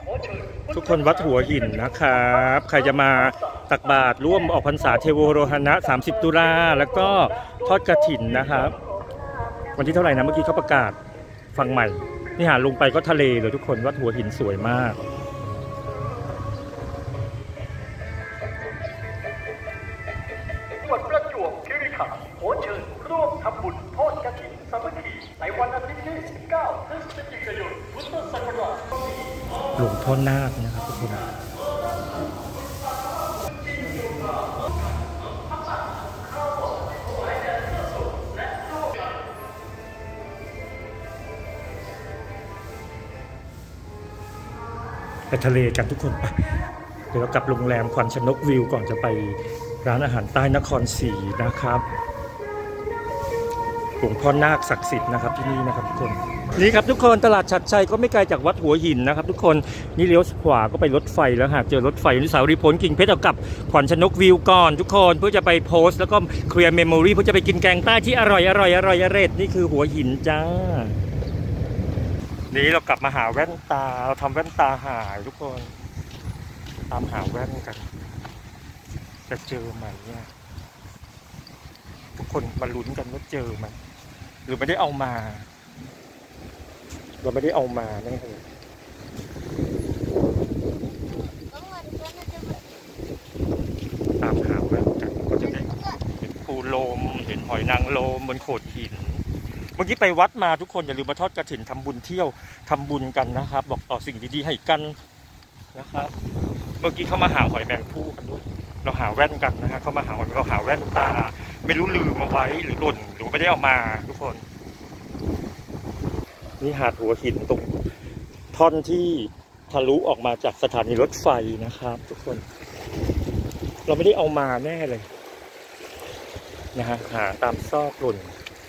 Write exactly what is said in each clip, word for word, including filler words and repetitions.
ทุกคนวัดหัวหินนะครับใครจะมาตักบาตรร่วมออกพรรษาเทโวโรหณะสามสิบตุลาแล้วก็ทอดกฐินนะครับวันที่เท่าไหร่นะเมื่อกี้เขาประกาศฟังใหม่นี่หาลงไปก็ทะเลเลยทุกคนวัดหัวหินสวยมากจังหวัดประจวบคีรีขันธ์ขอเชิญร่วมทำบุญทอดกฐินสามัคคีในวันอาทิตย์ที่สิบเก้าพฤศจิกายนพุทธศักราชหลวงพ่อนาคนะครับทุกคนไปทะเลกันทุกคนไปเดี๋ยวเรากลับโรงแรมขวัญชนกวิวก่อนจะไปร้านอาหารใต้นครศรีนะครับหลวงพ่อนาคศักดิ์สิทธิ์นะครับที่นี่นะครับทุกคนนี่ครับทุกคนตลาดฉัตรชัยก็ไม่ไกลจากวัดหัวหินนะครับทุกคนนี่เลี้ยวขวาก็ไปรถไฟแล้วหากเจอรถไฟอนุสาวรีย์ผลกิ่งเพชรเอากับขวัญชนกวิวก่อนทุกคนเพื่อจะไปโพสต์แล้วก็เคลียร์เมมโมรีเพื่อจะไปกินแกงใต้ที่อร่อยอร่อยอร่อยอร่อยนี่คือหัวหินจ้านี้เรากลับมาหาแว่นตาเราทำแว่นตาหายทุกคนตามหาแว่นกันจะเจอไหมเนี่ยทุกคนมาลุ้นกันว่าเจอไหมหรือไม่ได้เอามาเราไม่ได้เอามาแน่เลยตามหาแว่นกันก็จะได้เห็นปูลมเห็นหอยนางรมบนโขดหินเมื่อกี้ไปวัดมาทุกคนอย่าลืมมาทอดกฐินทำบุญเที่ยวทำบุญกันนะครับบอกต่อสิ่งดีๆให้กันนะครับเมื่อกี้เขามาหาหอยแมงภู่กันด้วยเราหาแว่นกันนะฮะเขามาหาหอยเราหาแว่นตาไม่รู้ลืมมาไว้หรือหล่นหรือไม่ได้เอามาทุกคนนี่หาดหัวหินตรงท่อนที่ทะลุออกมาจากสถานีรถไฟนะครับทุกคนเราไม่ได้เอามาแน่เลยนะฮะหาตามซอกหล่น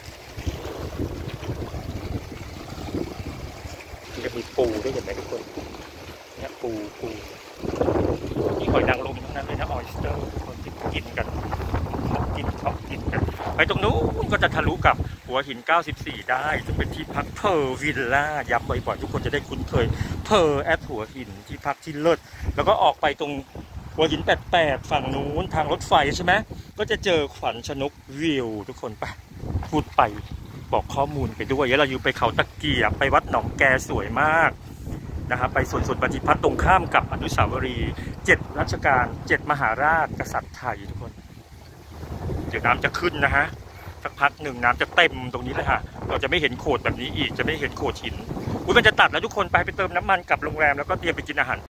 จะมีปูด้วยเห็นไหมทุกคนเนี่ยปูปูมีหอยนางรมทั้งนั้นเลยนะออยสเตอร์คนที่กินกันชอบกินชอบกินกันไปตรงนู้นก็จะทะลุกับหัวหินเก้าสิบสี่ได้จะเป็นที่พักเพอร์วิลล่าย้ำบ่อยๆทุกคนจะได้คุ้นเคยเพอร์แอดหัวหินที่พักที่เลิศแล้วก็ออกไปตรงหัวหินแปดแปดฝั่งนู้นทางรถไฟใช่ไหมก็จะเจอขวัญชนกวิวทุกคนไปพูดไปบอกข้อมูลไปด้วยแล้วเราอยู่ไปเขาตะเกียบไปวัดหนองแกสวยมากนะครับไปสวนสวนปฏิพัฒน์ตรงข้ามกับอนุสาวรีย์เจ็ดรัชกาลเจ็ดมหาราชกษัตริย์ไทยทุกคนเดี๋ยวน้ำจะขึ้นนะฮะสักพักหนึ่งน้ำจะเต็มตรงนี้เลยค่ะเราจะไม่เห็นโขดแบบนี้อีกจะไม่เห็นโขดหินอุ้ยมันจะตัดแล้วทุกคนไปไปเติมน้ำมันกับโรงแรมแล้วก็เตรียมไปกินอาหาร